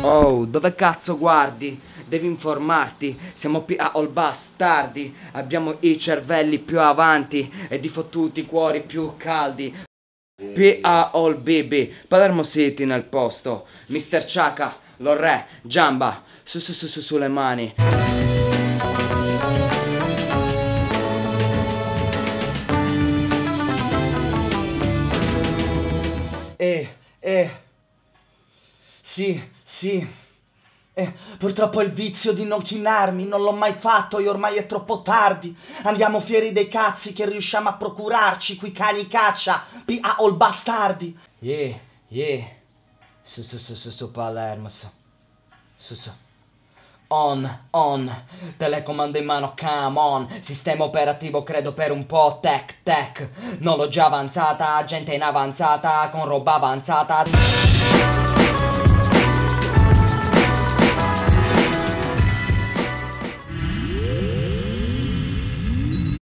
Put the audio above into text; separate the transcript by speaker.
Speaker 1: Oh, dove cazzo guardi? Devi informarti, siamo PA all bastardi, abbiamo i cervelli più avanti e di fottuti cuori più caldi. PA all BB, Palermo City nel posto, Mr. Chaka, lo re, Giamba, su sulle mani.
Speaker 2: Sì. Purtroppo il vizio di non chinarmi, non l'ho mai fatto e ormai è troppo tardi. Andiamo fieri dei cazzi che riusciamo a procurarci, qui cani caccia, PA all bastardi.
Speaker 1: Yeah. Su Palermo, su. On, telecomando in mano, come on. Sistema operativo credo per un po' tech. Tecnologia avanzata, gente in avanzata, con roba avanzata.